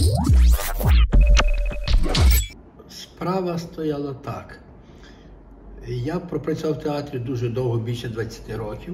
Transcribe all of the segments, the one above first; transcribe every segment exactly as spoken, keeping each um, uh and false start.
Справа стояла так. Я пропрацював в театрі дуже довго, більше двадцяти років.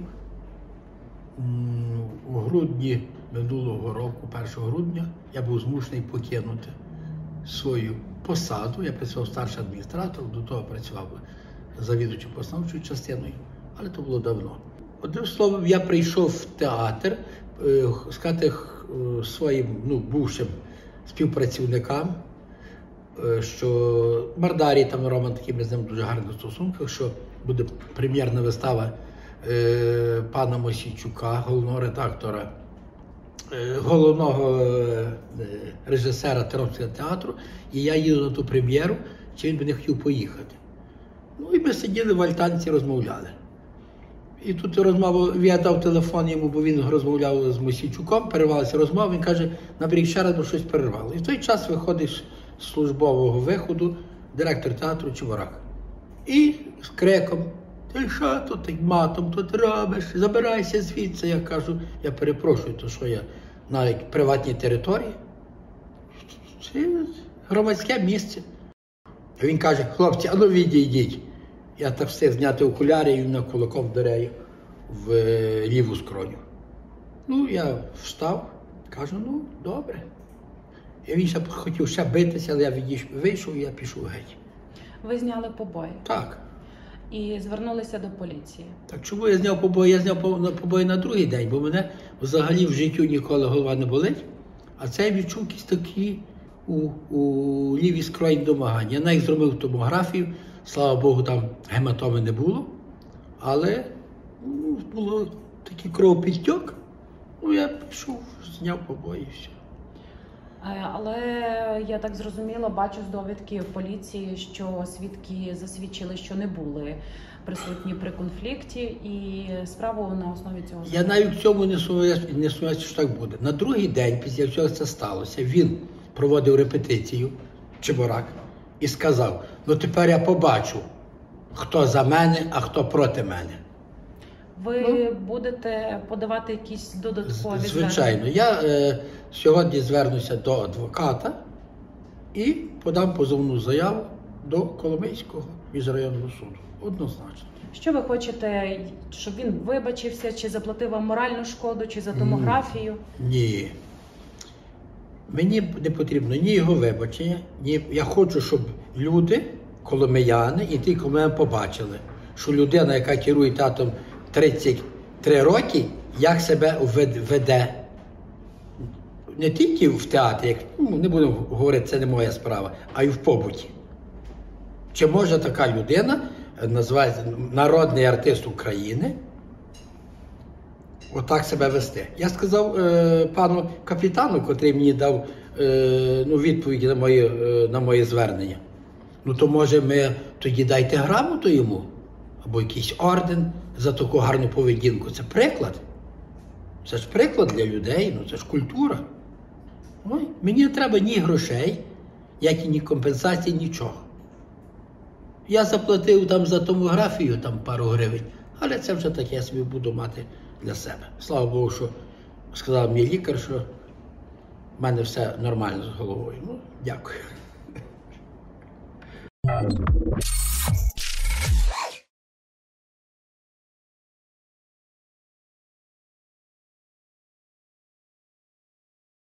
У грудні минулого року, першого грудня, я був змушений покинути свою посаду. Я працював старший адміністратор, до того працював завідувачем постановчою частиною, але то було давно. Одним словом, я прийшов в театр, е, сказати е, своїм ну, бувшим співпрацівникам, е, що Мардарій, там Роман, такий, ми з ним дуже гарних стосунках, що буде прем'єрна вистава е, пана Мосійчука, головного редактора, е, головного е, режисера Тернопільського театру, і я їду на ту прем'єру, чи він би не хотів поїхати. Ну і ми сиділи в альтанці, розмовляли. І тут розмову, я дав телефон йому, бо він розмовляв з Мосійчуком, перервалася розмова, він каже, наберіть ще раз, бо щось перервало. І в той час виходить з службового виходу директор театру Чебурак. І з криком, ти що тут матом тут робиш, забирайся звідси. Я кажу, я перепрошую, то що я на приватній території? Це громадське місце. Він каже, хлопці, а ну відійдіть. Я так встиг зняти окуляри і він на кулаком вдаряє в ліву скроню. Ну, я встав, кажу, ну, добре. І він ще хотів ще битися, але я відійшов, вийшов і я пішов геть. Ви зняли побої? Так. І звернулися до поліції? Так, чому я зняв побої? Я зняв побої на другий день, бо мене взагалі в життю ніколи голова не болить. А це я відчув якісь такі у, у лівій скроні домагання. Я навіть зробив томографію. Слава Богу, там гематоми не було, але ну, було такий кровопідтік. Ну, я пішов, зняв побої і все. Але я так зрозуміла, бачу з довідки поліції, що свідки засвідчили, що не були присутні при конфлікті, і справу на основі цього... Я навіть в цьому не сумніваюся, що так буде. На другий день, після цього це сталося, він проводив репетицію, Чебурак, і сказав, ну тепер я побачу, хто за мене, а хто проти мене. Ви ну, будете подавати якісь додаткові звичайно. Звичайно. Я е, сьогодні звернуся до адвоката і подам позовну заяву до Коломийського міжрайонного суду. Однозначно. Що ви хочете, щоб він вибачився, чи заплатив вам моральну шкоду, чи за томографію? Ні. Мені не потрібно ні його вибачення, ні. Я хочу, щоб люди, коломияни, і ті, кого мене побачили, що людина, яка керує театром тридцять три роки, як себе веде. Не тільки в театрі, як, ну, не будемо говорити, це не моя справа, а й в побуті. Чи може така людина, називається народний артист України, отак себе вести? Я сказав е, пану капітану, котрий мені дав е, ну, відповіді на моє, е, на моє звернення. Ну то може ми тоді дайте грамоту йому, або якийсь орден за таку гарну поведінку. Це приклад. Це ж приклад для людей, ну це ж культура. Ой, мені не треба ні грошей, як і ні компенсації, нічого. Я заплатив там за томографію там пару гривень, але це вже таке я собі буду мати для себе. Слава Богу, що сказав мій лікар, що в мене все нормально з головою. Ну, дякую.